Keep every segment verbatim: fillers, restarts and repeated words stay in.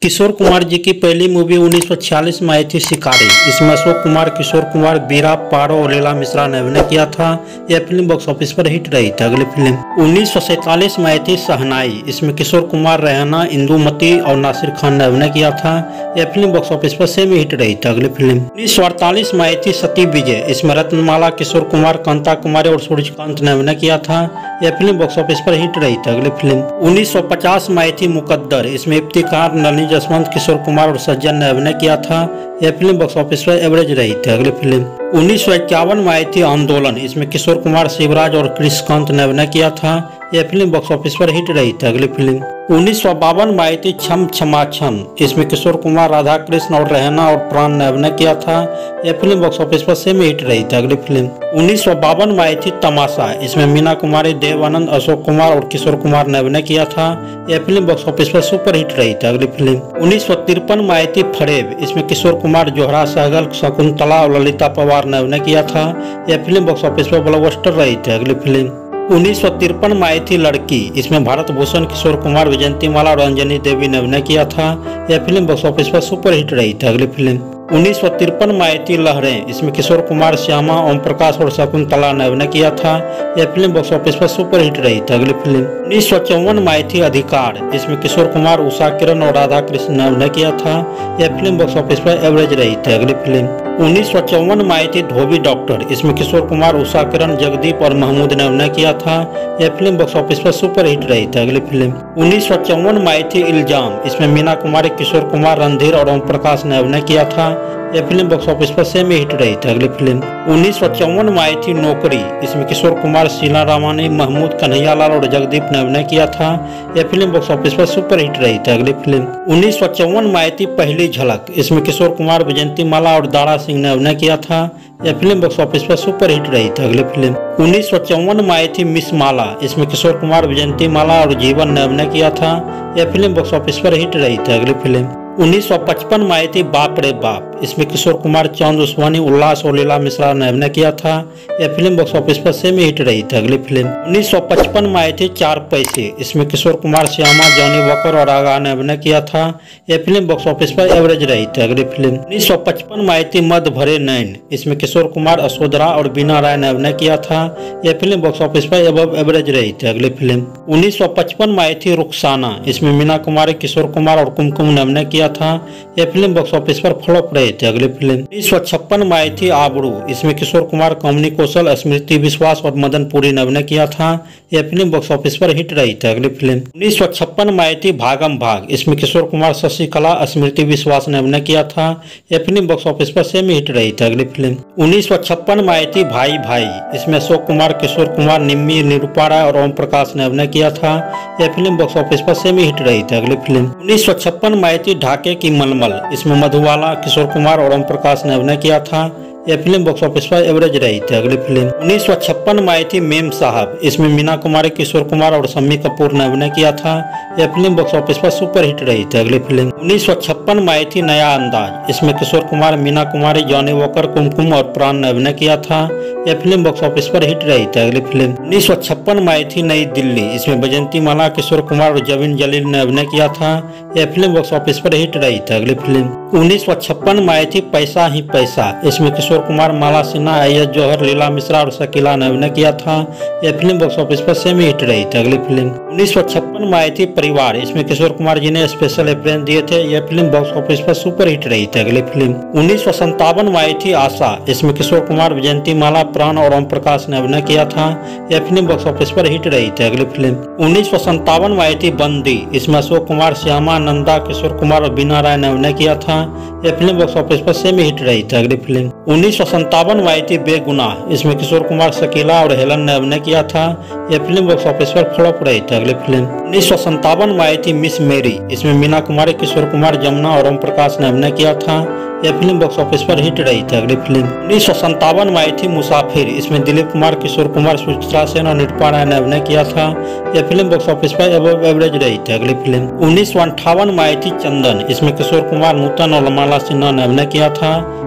किशोर कुमार जी की पहली मूवी उन्नीस सौ छियालीस में आई थी शिकारी। इसमें अशोक कुमार, किशोर कुमार, बीरा, पारो और लीला मिश्रा ने अभिनय किया था। यह फिल्म बॉक्स ऑफिस पर हिट रही थी। अगली फिल्म उन्नीस सौ सैतालीस में आई थी शहनाई। इसमें किशोर कुमार, रेहाना, इंदुमती और नासिर खान ने अभिनय किया था। यह फिल्म बॉक्स ऑफिस पर सेमी हिट रही थी। अगली फिल्म उन्नीस सौ अड़तालीस में आई थी सती विजय। इसमें रत्नमाला, किशोर कुमार, कांता कुमारी और सूर्यकांत ने अभिनय किया था। यह फिल्म बॉक्स ऑफिस पर हिट रही थी। अगली फिल्म उन्नीस सौ पचास में आई थी मुकद्दर। इसमें इफ्तिकार, नलिनी जसवंत, किशोर कुमार और सज्जन ने अभिनय किया था। यह फिल्म बॉक्स ऑफिस पर एवरेज रही थी। अगली फिल्म उन्नीस सौ इक्यावन में आई थी आंदोलन। इसमें किशोर कुमार, शिवराज और कृष्णकांत ने अभिनय किया था। यह फिल्म बॉक्स ऑफिस पर हिट रही थी। अगली फिल्म उन्नीस सौ बावन में आई थी छम छमा छम। इसमें किशोर कुमार, राधा कृष्ण और रेहाना और प्राण ने अभिनय किया था। यह फिल्म बॉक्स ऑफिस पर सेमी हिट रही थी। अगली फिल्म उन्नीस सौ बावन में आई थी तमाशा। इसमें मीना कुमारी, देवानंद, अशोक कुमार और किशोर कुमार ने अभिनय किया था। यह फिल्म बॉक्स ऑफिस पर सुपर हिट रही थी। अगली फिल्म उन्नीस सौ तिरपन में आई थी फरेब। इसमें किशोर कुमार, जोहरा सहगल, शकुंतला और ललिता पवार ने अभिनय किया था। यह फिल्म बॉक्स ऑफिस पर ब्लॉकबस्टर रही थी। अगली फिल्म उन्नीस सौ तिरपन में आई थी लड़की। इसमें भारत भूषण, किशोर कुमार, विजयंतीमाला और अंजनी देवी ने अभिनय किया था। यह फिल्म बॉक्स ऑफिस पर सुपर हिट रही थी। अगली फिल्म उन्नीस सौ तिरपन में आई थी लहरें। इसमें किशोर कुमार, श्यामा, ओम प्रकाश और शकुंतला ने अभिनय किया था। यह फिल्म बॉक्स ऑफिस पर सुपर हिट रही थी। अगली फिल्म उन्नीस सौ चौवन में आई थी अधिकार। इसमें किशोर कुमार, उषा किरण और राधा कृष्ण ने अभिनय किया था। यह फिल्म बॉक्स ऑफिस पर एवरेज रही थी। अगली फिल्म उन्नीस सौ चौवन में आई थी धोबी डॉक्टर। इसमें किशोर कुमार, उषा किरण, जगदीप और महमूद ने अभिनय किया था। यह फिल्म बॉक्स ऑफिस पर सुपर हिट रही थी। अगली फिल्म उन्नीस सौ चौवन में आई थी इल्जाम। इसमें मीना कुमारी, किशोर कुमार, रणधीर और ओम प्रकाश ने अभिनय किया था। यह फिल्म बॉक्स ऑफिस पर सेमी हिट रही थी। अगली फिल्म उन्नीस सौ चौवन में आई थी नौकरी। इसमें किशोर कुमार, शीला रामानी, महमूद, कन्हैयालाल और जगदीप ने अभिनय किया था। यह फिल्म बॉक्स ऑफिस पर सुपर हिट रही थी। अगली फिल्म उन्नीस सौ चौवन में आई थी पहली झलक। इसमें किशोर कुमार, विजयंतीमाला और दारा सिंह ने अभिनय किया था। यह फिल्म बॉक्स ऑफिस पर सुपर हिट रही थी। अगली फिल्म उन्नीस सौ चौवन में आई थी मिस माला। इसमें किशोर कुमार, विजयंतीमाला और जीवन ने अभिनय किया था। यह फिल्म बॉक्स ऑफिस पर हिट रही थी। अगली फिल्म उन्नीस सौ पचपन में आई थी बाप रे बाप। इसमें किशोर कुमार, चांद उस्मानी, उल्लास और लीला मिश्रा ने अभिनय किया था। यह फिल्म बॉक्स ऑफिस पर सेमी हिट रही थी। अगली फिल्म उन्नीस सौ पचपन में आई थी चार पैसे। इसमें किशोर कुमार, श्यामा, जॉनी वॉकर और आगा ने अभिनय किया था। यह फिल्म बॉक्स ऑफिस पर एवरेज रही थी। अगली फिल्म उन्नीस सौ पचपन में आई थी मद भरे नैन। इसमें किशोर कुमार, अशोधरा और बीना राय ने अभिनय किया था। यह फिल्म बॉक्स ऑफिस पर एबव एवरेज रही थी। अगली फिल्म उन्नीस सौ पचपन में आई थी रुखसाना। इसमें मीना कुमारी, किशोर कुमार और कुमकुम ने अभिनय किया था। यह फिल्म बॉक्स ऑफिस पर फ्लॉप रही थी। अगली फिल्म उन्नीस सौ छप्पन में आई थी आबरू। इसमें किशोर कुमार, कामिनी कौशल, स्मृति विश्वास और मदन पुरी ने अभिनय किया था। यह फिल्म बॉक्स ऑफिस पर हिट रही थी। अगली फिल्म उन्नीस सौ छप्पन में आई थी भागम भाग। इसमें किशोर कुमार, शशिकला, स्मृति विश्वास ने अभिनय किया था। यह फिल्म बॉक्स ऑफिस पर सेमी हिट रही थी। अगली फिल्म उन्नीस सौ छप्पन में आई थी भाई भाई। इसमें अशोक कुमार, किशोर कुमार, निम्मी, निरूपा राय और ओम प्रकाश ने अभिनय किया था। यह फिल्म बॉक्स ऑफिस पर सेमी हिट रही थी। अगली फिल्म उन्नीस सौ छप्पन में आई थी ढाके की मलमल। इसमें मधुबाला, किशोर कुमार और ओम प्रकाश ने अभिनय किया था। यह फिल्म बॉक्स ऑफिस पर एवरेज रही थी। अगली फिल्म उन्नीस सौ छप्पन में आई थी मेम साहब। इसमें मीना कुमारी, किशोर कुमार और शम्मी कपूर ने अभिनय किया था। यह फिल्म बॉक्स ऑफिस पर सुपर हिट रही थी। अगली फिल्म उन्नीस सौ छप्पन में आई थी नया अंदाज। इसमें किशोर कुमार, मीना कुमारी, जॉनी वॉकर, कुमकुम और प्राण ने अभिनय किया था। यह फिल्म बॉक्स ऑफिस पर हिट रही थी। अगली फिल्म उन्नीस सौ छप्पन में आई थी नई दिल्ली। इसमें विजयंतीमाला, किशोर कुमार और जवीन जलील ने अभिनय किया था। यह फिल्म बॉक्स ऑफिस पर हिट रही थी। अगली फिल्म उन्नीस सौ छप्पन में आई थी पैसा ही पैसा। इसमें किशोर कुमार, माला सिन्हा, अय्यज जौहर, लीला मिश्रा और शकीला ने अभिनय किया था। यह फिल्म बॉक्स ऑफिस पर सेमी हिट रही थी। अगली फिल्म उन्नीस सौ छप्पन में आई थी परिवार। इसमें किशोर कुमार जी ने स्पेशल अपीयरेंस दिए थे। यह फिल्म बॉक्स ऑफिस पर सुपर हिट रही थी। अगली फिल्म उन्नीस सौ संतावन में आई थी आशा। इसमें किशोर कुमार, विजयंतीमाला, प्राण और ओम प्रकाश ने अभिनय किया था। यह फिल्म बॉक्स ऑफिस पर हिट रही थी। अगली फिल्म उन्नीस सौ संतावन में आई थी बंदी। इसमें अशोक कुमार, श्यामा, नंदा, किशोर कुमार और बीना राय ने अभिनय किया था। यह फिल्म बॉक्स ऑफिस पर सेमी हिट रही थी। अगली फिल्म उन्नीस सौ संतावन में आई थी बेगुनाह। इसमें किशोर कुमार, शकीला और हेलन ने अभिनय किया था। यह फिल्म बॉक्स ऑफिस पर फ्लॉप रही थी। अगली फिल्म उन्नीस सौ संतावन में आई थी मिस मेरी। इसमें मीना कुमारी, किशोर कुमार, जमुना और ओम प्रकाश ने अभिनय किया था। यह फिल्म बॉक्स ऑफिस पर हिट रही थी। अगली फिल्म उन्नीस सौ संतावन में आई थी मुसाफिर। इसमें दिलीप कुमार, किशोर कुमार, सुचित्रा सेन और निरूपा राय ने अभिनय किया था। यह फिल्म बॉक्स ऑफिस पर एवरेज एवरेज रही थी। अगली फिल्म उन्नीस सौ अंठावन में आई थी चंदन। इसमें किशोर कुमार, नूतन और माला सिन्हा ने अभिनय किया था।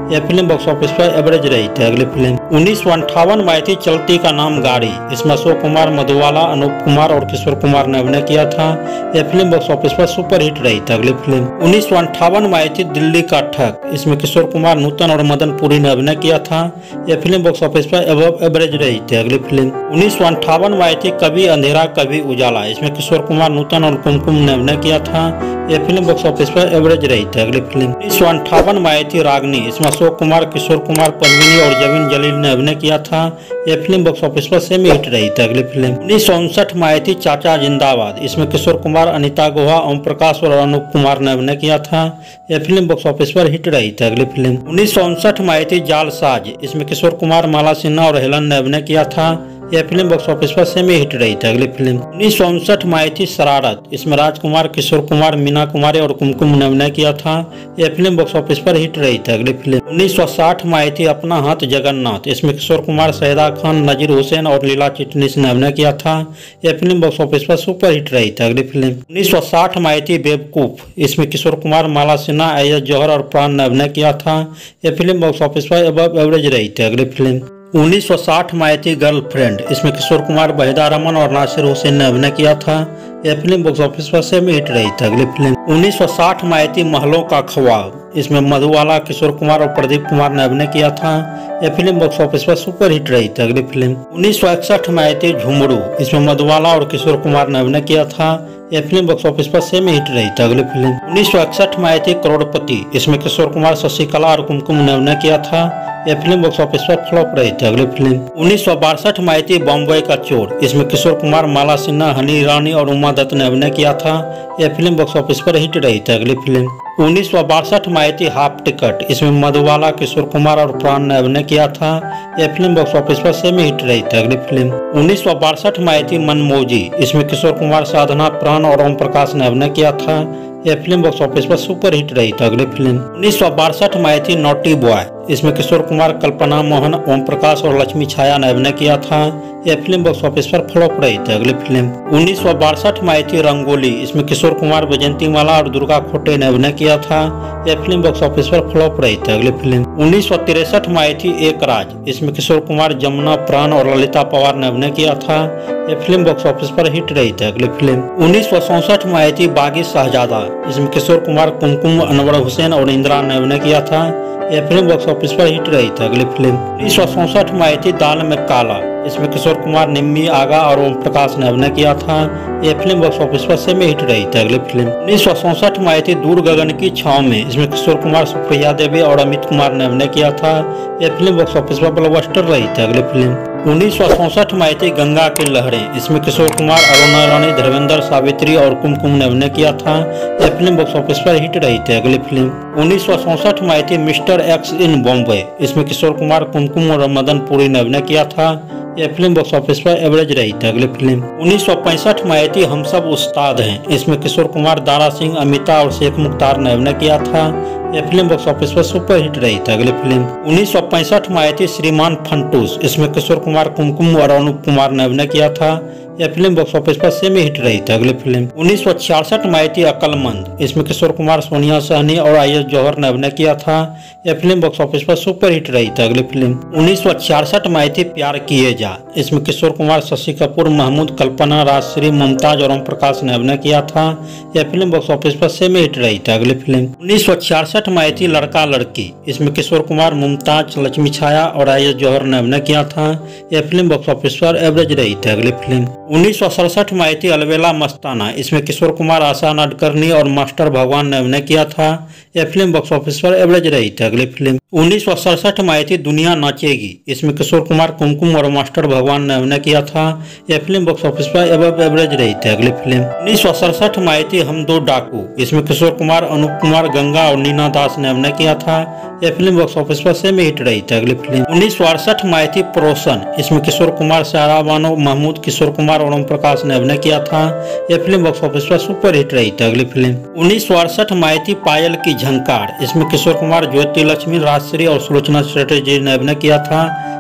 यह फिल्म बॉक्स ऑफिस पर एवरेज रही थी। अगली फिल्म उन्नीस सौ अंठावन में आई थी चलती का नाम गाड़ी। इसमें अशोक कुमार, मधुबाला, अनूप कुमार और किशोर कुमार ने अभिनय किया था। यह फिल्म बॉक्स ऑफिस पर सुपर हिट रही थी। अगली फिल्म उन्नीस सौ अंठावन में आई थी दिल्ली का ठग। इसमें किशोर कुमार, नूतन और मदन पुरी ने अभिनय किया था। यह फिल्म बॉक्स ऑफिस पर एवब एवरेज रही थी। अगली फिल्म उन्नीस सौ अंठावन में आई थी कभी अंधेरा कभी उजाला। इसमें किशोर कुमार, नूतन और कुमकुम ने अभिनय किया था। यह फिल्म बॉक्स ऑफिस पर एवरेज रही थी। अगली फिल्म उन्नीस सौ अंठावन में आई थी रागनी। इसमें अशोक कुमार, किशोर कुमार, पद्मिनी और जमीन जलील ने अभिनय किया था। यह फिल्म बॉक्स ऑफिस पर सेमी हिट रही थी। अगली फिल्म उन्नीस सौ उनसठ में आई थी चाचा जिंदाबाद। इसमें किशोर कुमार, अनिता गुहा, ओम प्रकाश और अनूप कुमार ने अभिनय किया था। यह फिल्म बॉक्स ऑफिस पर हिट रही थी। अगली फिल्म उन्नीस सौ उनसठ में आई थी जालसाज। इसमें किशोर कुमार, माला सिन्हा और हेलन ने अभिनय किया था। यह फिल्म बॉक्स ऑफिस पर सेमी हिट रही थी। अगली फिल्म उन्नीस सौ उनसठ में आई थी शरारत। इसमें राजकुमार, किशोर कुमार, मीना कुमारी और कुमकुम ने अभिनय किया था। यह फिल्म बॉक्स ऑफिस पर हिट रही थी। अगली फिल्म उन्नीस सौ साठ में आई थी अपना हाथ जगन्नाथ। इसमें किशोर कुमार, शहीदा खान, नजीर हुसैन और लीला चिटनीस ने अभिनय किया था। यह फिल्म बॉक्स ऑफिस पर सुपर हिट रही थी। अगली फिल्म उन्नीस सौ साठ में आई थी बेवकूफ। इसमें किशोर कुमार, माला सिन्हा, अय्यज जौहर और प्राण ने अभिनय किया था। यह फिल्म बॉक्स ऑफिस पर अबव एवरेज रही थी। अगली फिल्म उन्नीस सौ साठ में आई थी गर्लफ्रेंड। इसमें किशोर कुमार, वहीदा रमन और नासिर हुसैन ने अभिनय किया था। यह फिल्म बॉक्स ऑफिस पर सेमी हिट रही थी। अगली फिल्म उन्नीस सौ साठ में आई थी महलों का ख्वाब। इसमें मधुबाला, किशोर कुमार और प्रदीप कुमार ने अभिनय किया था। यह फिल्म बॉक्स ऑफिस पर सुपर हिट रही थी। अगली फिल्म उन्नीस सौ इकसठ में आई थी झुमरू। इसमें मधुबाला और किशोर कुमार ने अभिनय किया था। यह फिल्म बॉक्स ऑफिस पर सेमी हिट रही थी। अगली फिल्म उन्नीस सौ इकसठ में आई थी करोड़पति। इसमें किशोर कुमार, शशिकला और कुमकुम ने अभिनय किया था। यह फिल्म बॉक्स ऑफिस पर फ्लॉप रही थी। अगली फिल्म उन्नीस सौ बासठ में आई थी बॉम्बे का चोर। इसमें किशोर कुमार, माला सिन्हा, हनी ईरानी और उमा दत्त ने अभिनय किया था। यह फिल्म बॉक्स ऑफिस पर हिट रही थी। अगली फिल्म उन्नीस सौ बासठ में आई थी हाफ टिकट। इसमें मधुबाला, किशोर कुमार और प्राण ने अभिनय किया था। यह फिल्म बॉक्स ऑफिस पर सेमी हिट रही थी। अगली फिल्म उन्नीस सौ बासठ में आई थी मनमोजी। इसमें किशोर कुमार, साधना, प्राण और ओम प्रकाश ने अभिनय किया था। यह फिल्म बॉक्स ऑफिस पर सुपर हिट रही थी। अगली फिल्म उन्नीस सौ बासठ में आई थी नॉटी बॉय। इसमें किशोर कुमार, कल्पना मोहन, ओम प्रकाश और लक्ष्मी छाया ने अभिनय किया था। यह फिल्म बॉक्स ऑफिस पर फ्लॉप रही थी। अगली फिल्म उन्नीस सौ बासठ में आई थी रंगोली। इसमें किशोर कुमार, वैजंती माला और दुर्गा खोटे ने अभिनय किया था। यह फिल्म बॉक्स ऑफिस पर फ्लॉप रही थी। अगली फिल्म उन्नीस सौ तिरसठ में आई थी एक राज। इसमें किशोर कुमार, जमुना, प्राण और ललिता पवार ने अभिनय किया था। यह फिल्म बॉक्स ऑफिस पर हिट रही थी। अगली फिल्म उन्नीस सौ चौसठ में आई थी बागी शहजादा। इसमें किशोर कुमार, कुमकुम, अनवर हुसैन और इंदिरा ने अभिनय किया था। यह फिल्म बॉक्स ऑफिस पर हिट रही थी। अगली फिल्म उन्नीस सौ चौसठ में आई थी दाल में काला। इसमें किशोर कुमार, निम्मी आगा और ओम प्रकाश ने अभिनय किया था। यह फिल्म बॉक्स ऑफिस पर सेमी हिट रही थी। अगली फिल्म उन्नीस सौ चौसठ में आई थी दूर गगन की छांव में। इसमें किशोर कुमार, सुप्रिया देवी और अमित कुमार ने अभिनय किया था। यह फिल्म बॉक्स ऑफिस पर ब्लॉकबस्टर रही थी। अगली फिल्म उन्नीस सौ चौसठ में आई थी गंगा की लहरें। इसमें किशोर कुमार, अरुणा रानी, धर्मेंद्र, सावित्री और कुमकुम ने अभिनय किया था। यह फिल्म बॉक्स ऑफिस पर हिट रही थी। अगली फिल्म उन्नीस सौ चौसठ में आई थी मिस्टर एक्स इन बॉम्बे। इसमें किशोर कुमार, कुमकुम और मदन पुरी ने अभिनय किया था। यह फिल्म बॉक्स ऑफिस पर एवरेज रही थी। अगली फिल्म उन्नीस सौ पैंसठ में आई थी हम सब उस्ताद हैं। इसमें किशोर कुमार, दारा सिंह, अमिता और शेख मुख्तार ने अभिनय किया था। यह फिल्म बॉक्स ऑफिस पर सुपर हिट रही थी। अगली फिल्म उन्नीस सौ पैंसठ में आई थी श्रीमान फंटूस। इसमें किशोर कुमार, कुमकुम और अनूप कुमार ने अभिनय किया था। यह फिल्म बॉक्स ऑफिस पर सेमी हिट रही थी। अगली फिल्म उन्नीस सौ छियासठ में आई थी अक्लमंद। इसमें किशोर कुमार, सोनिया सहनी और अय्यज जौहर ने अभिनय किया था। यह फिल्म बॉक्स ऑफिस पर सुपर हिट रही थी। अगली फिल्म उन्नीस सौ छियासठ में आई थी प्यार किए जा। इसमें किशोर कुमार, शशि कपूर, महमूद, कल्पना, राजश्री, मुमताज और ओम प्रकाश ने अभिनय किया था। यह फिल्म बॉक्स ऑफिस पर सेमी हिट रही थी। अगली फिल्म उन्नीस सौ छियासठ में आई थी लड़का लड़की। इसमें किशोर कुमार, मुमताज, लक्ष्मी छाया और अय्यज जौहर ने अभिनय किया था। यह फिल्म बॉक्स ऑफिस पर एवरेज रही थी। अगली फिल्म उन्नीस सौ सड़सठ में आई थी अलवेला मस्ताना। इसमें किशोर कुमार, आशा नाडकर्णी और मास्टर भगवान ने अभिनय किया था। यह फिल्म बॉक्स ऑफिस पर एवरेज रही थी। अगली फिल्म उन्नीस सौ सड़सठ में आई थी दुनिया नाचेगी। इसमें किशोर कुमार, कुमकुम और मास्टर भगवान ने अभिनय किया था। यह फिल्म बॉक्स ऑफिस पर एवब एवरेज रही थी। अगली फिल्म उन्नीस सौ सड़सठ में आई थी हम दो डाकू। इसमें किशोर कुमार, अनूप कुमार, गंगा और नीना दास ने अभिनय किया था। यह फिल्म बॉक्स ऑफिस पर सेमी हिट रही थी। अगली फिल्म उन्नीस सौ अड़सठ में आई थी प्रोसन। इसमें किशोर कुमार, सारा बानो, महमूद, किशोर कुमार और ओम प्रकाश ने अभिनय किया था। यह फिल्म बॉक्स ऑफिस पर सुपर हिट रही थी। अगली फिल्म उन्नीस सौ अड़सठ में आई थी पायल की झंकार। इसमें किशोर कुमार, ज्योति लक्ष्मी, राजश्री और सुलोचना चटर्जी ने अभिनय किया था।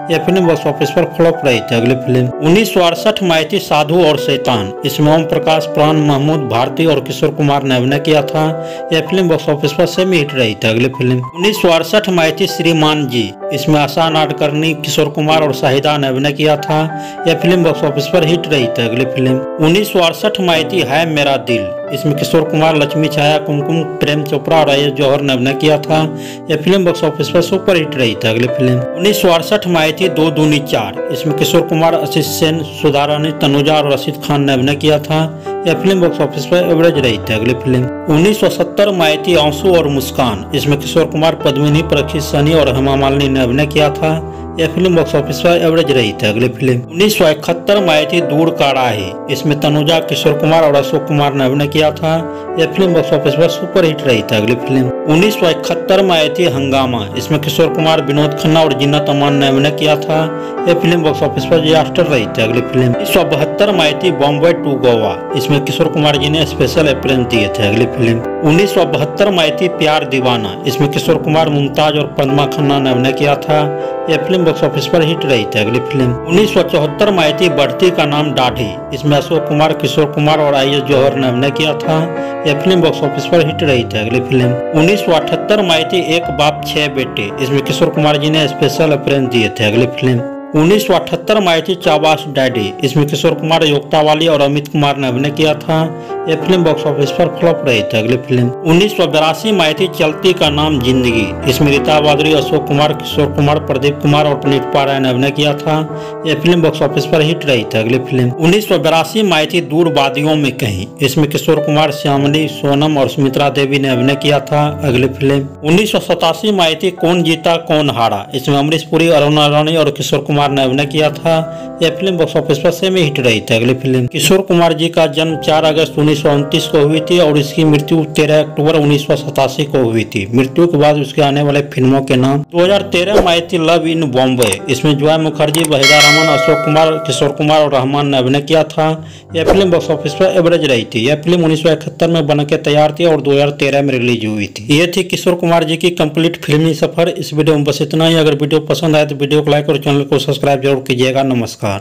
यह फिल्म बॉक्स ऑफिस पर फ्लॉप रही थी। अगली फिल्म उन्नीस सौ अड़सठ में आई थी साधु और शैतान। इसमें ओम प्रकाश, प्राण, महमूद भारती और किशोर कुमार ने अभिनय किया था। यह फिल्म बॉक्स ऑफिस पर सेमी हिट रही थी। अगली फिल्म उन्नीस सौ अड़सठ में आई थी श्रीमान जी। इसमें आशा नाडकर्णी, किशोर कुमार और शाहिदा ने अभिनय किया था। यह फिल्म बॉक्स ऑफिस पर हिट रही थी। अगली फिल्म उन्नीस सौ अड़सठ में आई थी है मेरा दिल। इसमें किशोर कुमार, लक्ष्मी छाया, कुमकुम, प्रेम चोपड़ा और आयुष जौहर ने अभिनय किया था। यह फिल्म बॉक्स ऑफिस पर सुपर हिट रही थी। अगली फिल्म उन्नीस सौ अड़सठ में आई थी दो दूनी चार। इसमें किशोर कुमार, आशीष सेन, सुधा रानी, तनुजा और रशीद खान ने अभिनय किया था। यह फिल्म बॉक्स ऑफिस पर एवरेज रही थी। अगली फिल्म उन्नीस सौ सत्तर में आई थी आंसू और मुस्कान। इसमें किशोर कुमार, पद्मिनी, परीक्षित सनी और हेमा मालिनी ने अभिनय किया था। यह फिल्म बॉक्स ऑफिस पर एवरेज रही थी। अगली फिल्म उन्नीस सौ इकहत्तर में आई थी दूर का राही। इसमें तनुजा, किशोर कुमार और अशोक कुमार ने अभिनय किया था। यह फिल्म बॉक्स ऑफिस पर सुपर हिट रही थी। अगली फिल्म उन्नीस सौ इकहत्तर में आई थी हंगामा। इसमें किशोर कुमार, विनोद खन्ना और जिन्नत अमान ने अभिनय किया था। यह फिल्म बॉक्स ऑफिस पर डिजास्टर रही थी। अगली फिल्म उन्नीस सौ बहत्तर में आई थी बॉम्बे टू गोवा। इसमें किशोर कुमार जी ने स्पेशल अपीयरेंस दिए थे। अगली फिल्म उन्नीस सौ बहत्तर में आई थी प्यार दीवाना। इसमें किशोर कुमार, मुमताज और पद्मा खन्ना ने अभिनय किया था। यह फिल्म बॉक्स ऑफिस पर हिट रही थी। अगली फिल्म उन्नीस सौ चौहत्तर में आई थी बढ़ती का नाम दाढ़ी। इसमें अशोक कुमार, किशोर कुमार और आयुष जौहर ने अभिनय किया था। यह फिल्म बॉक्स ऑफिस पर हिट रही थी। अगली फिल्म उन्नीस सौ अठहत्तर में आई थी एक बाप छह बेटे। इसमें किशोर कुमार जी ने स्पेशल अपीयरेंस दिए थे। अगली फिल्म उन्नीस सौ अठहत्तर में आई थी चाबास डैडी। इसमें किशोर कुमार, योगिता वाली और अमित कुमार ने अभिनय किया था। यह फिल्म बॉक्स ऑफिस पर फ्लॉप रही थी। अगली फिल्म उन्नीस सौ बिरासी में आई थी चलती का नाम जिंदगी। इसमें रीता बादरी, अशोक कुमार, किशोर कुमार, प्रदीप कुमार और पुनीत पारा ने अभिनय किया था। यह फिल्म बॉक्स ऑफिस पर हिट रही थी। अगली फिल्म उन्नीस सौ बिरासी में आई थी दूर वादियों में कहीं। इसमें किशोर कुमार, श्यामली, सोनम और सुमित्रा देवी ने अभिनय किया था। अगली फिल्म उन्नीस सौ सतासी में आई थी कौन जीता कौन हारा। इसमें अमरीश पुरी, अरुणा रानी और किशोर कुमार ने अभिनय किया था। यह फिल्म बॉक्स ऑफिस पर सेमी हिट रही थी। अगली फिल्म किशोर कुमार जी का जन्म चार अगस्त उन्नीस सौ उनतीस को हुई थी और इसकी मृत्यु तेरह अक्टूबर उन्नीस सौ सतासी को हुई थी। मृत्यु के बाद उसके आने वाले फिल्मों के नाम दो हज़ार तेरह में आई थी लव इन बॉम्बे। इसमें जॉय मुखर्जी, वहीदा रहमान, अशोक कुमार, किशोर कुमार और रहमान ने अभिनय किया था। यह फिल्म बॉक्स ऑफिस पर एवरेज रही थी। यह फिल्म उन्नीस सौ इकहत्तर में बनकर तैयार थी और दो हज़ार तेरह में रिलीज हुई थी। ये थी किशोर कुमार जी की कंप्लीट फिल्मी सफर। इस वीडियो में बस इतना ही। अगर वीडियो पसंद आए तो वीडियो को लाइक और चैनल को सब्सक्राइब जरूर कीजिएगा। नमस्कार।